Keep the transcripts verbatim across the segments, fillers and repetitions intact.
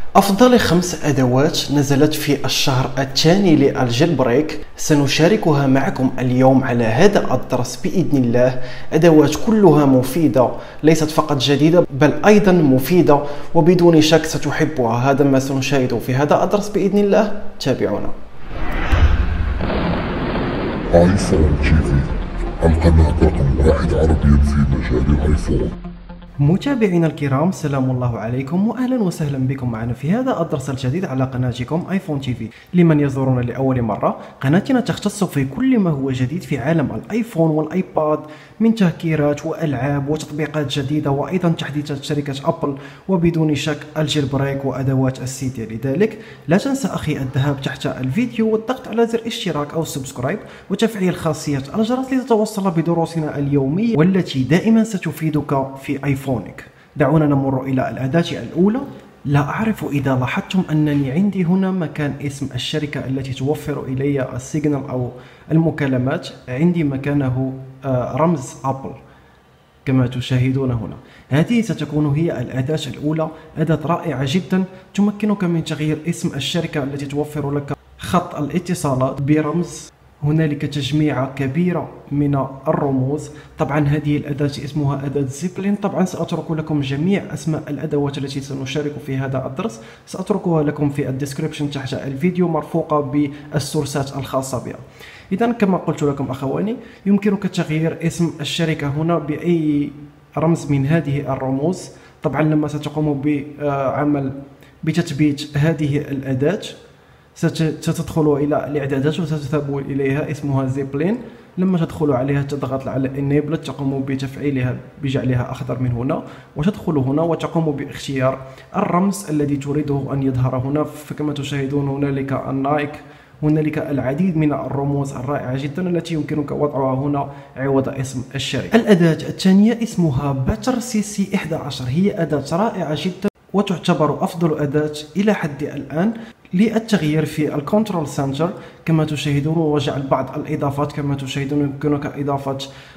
أفضل خمس أدوات نزلت في الشهر الثاني للجيل بريك سنشاركها معكم اليوم على هذا الدرس بإذن الله. أدوات كلها مفيدة، ليست فقط جديدة بل أيضا مفيدة، وبدون شك ستحبها. هذا ما سنشاهده في هذا الدرس بإذن الله. تابعونا. آيفون تي في، القناة رقم واحد عربيا في مجال الآيفون. متابعينا الكرام، سلام الله عليكم واهلا وسهلا بكم معنا في هذا الدرس الجديد على قناتكم ايفون تي في. لمن يزورنا لاول مره، قناتنا تختص في كل ما هو جديد في عالم الايفون والايباد من تهكيرات والعاب وتطبيقات جديده، وايضا تحديثات شركه ابل، وبدون شك الجيل بريك وادوات السيتي. لذلك لا تنسى اخي الذهاب تحت الفيديو والضغط على زر اشتراك او سبسكرايب وتفعيل خاصيه الجرس لتتوصل بدروسنا اليوميه والتي دائما ستفيدك في ايفون. دعونا نمر إلى الأداة الأولى. لا أعرف إذا لاحظتم أنني عندي هنا مكان اسم الشركة التي توفر إلي السيجنال أو المكالمات، عندي مكانه رمز أبل كما تشاهدون هنا. هذه ستكون هي الأداة الأولى، أداة رائعة جدا تمكنك من تغيير اسم الشركة التي توفر لك خط الاتصالات برمز. هنالك تجميعة كبيرة من الرموز. طبعا هذه الأداة اسمها أداة زيبلين. طبعا سأترك لكم جميع أسماء الأدوات التي سنشارك في هذا الدرس، سأتركها لكم في الديسكريبشن تحت الفيديو مرفوقة بالسورسات الخاصة بها. إذا كما قلت لكم أخواني، يمكنك تغيير اسم الشركة هنا بأي رمز من هذه الرموز. طبعا لما ستقوم بعمل بتثبيت هذه الأداة ستدخل إلى الإعدادات وستذهب إليها اسمها زيبلين. لما تدخل عليها تضغط على enable، تقوم بتفعيلها بجعلها أخضر من هنا، وتدخل هنا وتقوم باختيار الرمز الذي تريده أن يظهر هنا. فكما تشاهدون هنالك النايك، هنالك العديد من الرموز الرائعة جدا التي يمكنك وضعها هنا عوض اسم الشركة. الأداة الثانية اسمها باتر سي سي إحدى عشر، هي أداة رائعة جدا وتعتبر أفضل أداة إلى حد الآن للتغيير في الكنترول سنتر كما تشاهدون، وجعل بعض الإضافات. كما تشاهدون يمكنك إضافة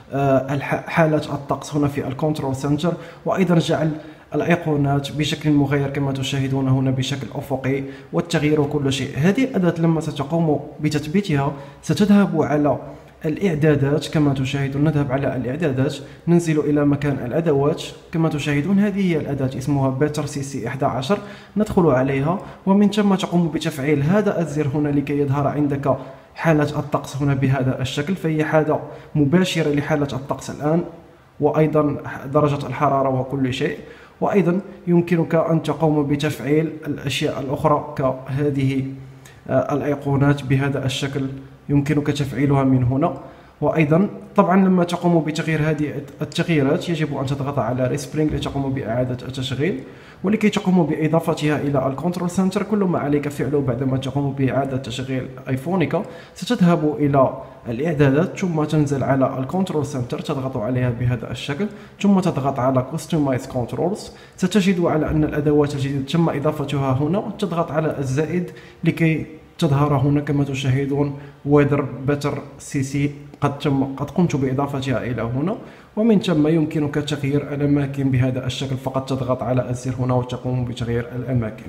حالة الطقس هنا في الكنترول سنتر، وأيضا جعل الأيقونات بشكل مغير كما تشاهدون هنا بشكل أفقي، والتغيير وكل شيء. هذه الأداة لما ستقوم بتثبيتها ستذهب على الإعدادات كما تشاهدون. نذهب على الإعدادات، ننزل إلى مكان الأدوات كما تشاهدون. هذه هي الأداة اسمها باتر سي سي إحدى عشر، ندخل عليها ومن ثم تقوم بتفعيل هذا الزر هنا لكي يظهر عندك حالة الطقس هنا بهذا الشكل. فهي حالة مباشرة لحالة الطقس الآن، وأيضا درجة الحرارة وكل شيء. وأيضا يمكنك أن تقوم بتفعيل الأشياء الأخرى كهذه الأيقونات بهذا الشكل، يمكنك تفعيلها من هنا. وأيضا طبعا لما تقوم بتغيير هذه التغييرات يجب أن تضغط على ريسبرينج لتقوم بإعادة التشغيل. ولكي تقوم بإضافتها إلى الكنترول سنتر، كل ما عليك فعله بعدما تقوم بإعادة تشغيل آيفونك ستذهب إلى الإعدادات، ثم تنزل على الكنترول سنتر، تضغط عليها بهذا الشكل، ثم تضغط على كوستمايز كنترولز. ستجد على أن الأدوات الجديدة تم إضافتها هنا، تضغط على الزائد لكي تظهر هنا كما تشاهدون ويذر باتر سي سي. قد تم قد قمت بإضافتها إلى هنا، ومن ثم يمكنك تغيير الأماكن بهذا الشكل. فقط تضغط على الزر هنا وتقوم بتغيير الأماكن.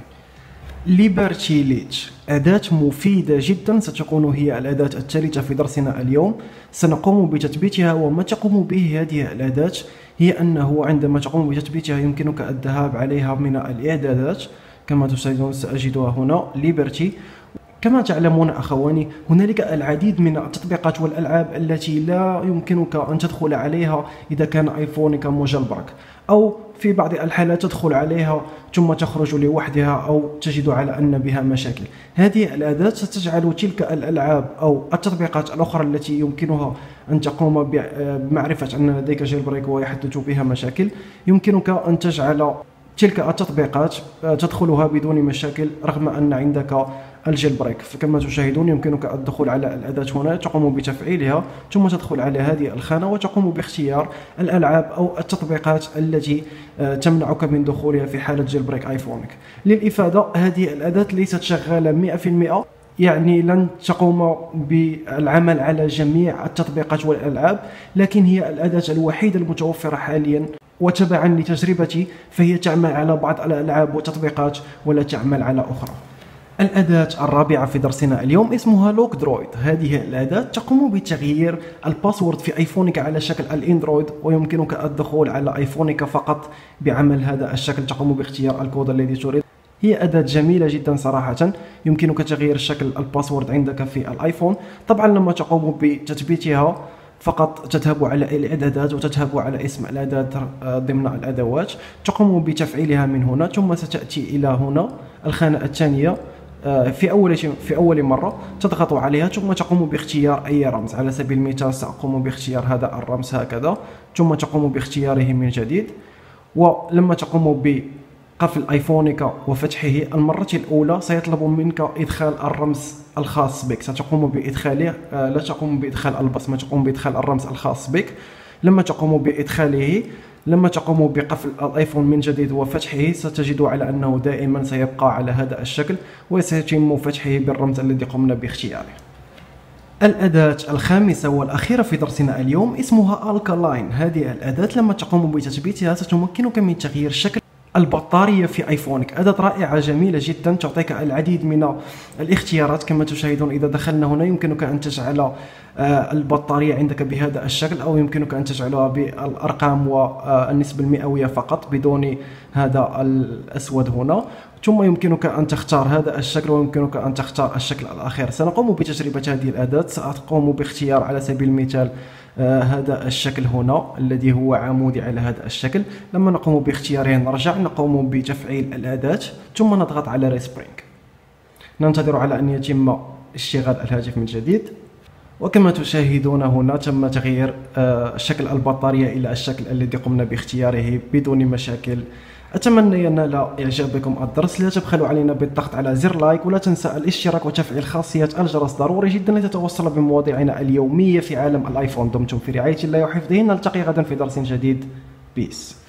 ليبرتي ليتش، أداة مفيدة جدا، ستكون هي الأداة الثالثة في درسنا اليوم. سنقوم بتثبيتها، وما تقوم به هذه الأداة هي أنه عندما تقوم بتثبيتها يمكنك الذهاب عليها من الإعدادات كما تشاهدون. سأجدها هنا ليبرتي. كما تعلمون أخواني، هنالك العديد من التطبيقات والألعاب التي لا يمكنك أن تدخل عليها إذا كان آيفونك مجلبرك، أو في بعض الحالات تدخل عليها ثم تخرج لوحدها أو تجد على أن بها مشاكل. هذه الأداة ستجعل تلك الألعاب أو التطبيقات الأخرى التي يمكنها أن تقوم بمعرفة أن لديك جيل بريك ويحدث بها مشاكل، يمكنك أن تجعل تلك التطبيقات تدخلها بدون مشاكل رغم أن عندك الجيل بريك. فكما تشاهدون يمكنك الدخول على الأداة هنا، تقوم بتفعيلها، ثم تدخل على هذه الخانة وتقوم باختيار الألعاب أو التطبيقات التي تمنعك من دخولها في حالة جيل بريك آيفونك. للإفادة، هذه الأداة ليست شغالة مئة في المئة، يعني لن تقوم بالعمل على جميع التطبيقات والألعاب، لكن هي الأداة الوحيدة المتوفرة حاليا وتبعا لتجربتي فهي تعمل على بعض الألعاب والتطبيقات ولا تعمل على أخرى. الأداة الرابعة في درسنا اليوم اسمها لوك درويد. هذه الأداة تقوم بتغيير الباسورد في ايفونك على شكل الاندرويد، ويمكنك الدخول على ايفونك فقط بعمل هذا الشكل. تقوم باختيار الكود الذي تريد. هي أداة جميلة جدا صراحة، يمكنك تغيير شكل الباسورد عندك في الايفون. طبعا لما تقوم بتثبيتها فقط تذهب على الإعدادات وتذهب على اسم الأداة ضمن الأدوات، تقوم بتفعيلها من هنا، ثم ستأتي إلى هنا الخانة الثانية في أول في أول مرة تضغط عليها، ثم تقوم باختيار أي رمز. على سبيل المثال سأقوم باختيار هذا الرمز هكذا، ثم تقوم باختياره من جديد. ولما تقوم بقفل ايفونك وفتحه المرة الأولى سيطلب منك إدخال الرمز الخاص بك، ستقوم بإدخاله، لا تقوم بإدخال البصمة، تقوم بإدخال الرمز الخاص بك. لما تقوم بإدخاله لما تقوم بقفل الايفون من جديد وفتحه ستجد على انه دائما سيبقى على هذا الشكل، وسيتم فتحه بالرمز الذي قمنا باختياره. الأداة الخامسة والأخيرة في درسنا اليوم اسمها الكالاين. هذه الأداة لما تقوم بتثبيتها ستمكنك من تغيير شكل البطارية في ايفونك. أداة رائعة جميلة جدا تعطيك العديد من الاختيارات. كما تشاهدون إذا دخلنا هنا يمكنك أن تجعل البطارية عندك بهذا الشكل، أو يمكنك أن تجعلها بالأرقام والنسبة المئوية فقط بدون هذا الأسود هنا، ثم يمكنك أن تختار هذا الشكل ويمكنك أن تختار الشكل الأخير. سنقوم بتجربة هذه الأداة. سأقوم باختيار على سبيل المثال آه هذا الشكل هنا الذي هو عمودي على هذا الشكل. لما نقوم باختياره نرجع نقوم بتفعيل الأداة ثم نضغط على ريسبرينج. ننتظر على أن يتم اشتغال الهاتف من جديد، وكما تشاهدون هنا تم تغيير آه شكل البطارية إلى الشكل الذي قمنا باختياره بدون مشاكل. أتمنى ينال إعجابكم الدرس. لا تبخلوا علينا بالضغط على زر لايك، ولا تنسى الاشتراك وتفعيل خاصية الجرس، ضروري جدا لتتوصل بمواضيعنا اليومية في عالم الآيفون. دمتم في رعاية الله وحفظه. نلتقي غدا في درس جديد. بيس.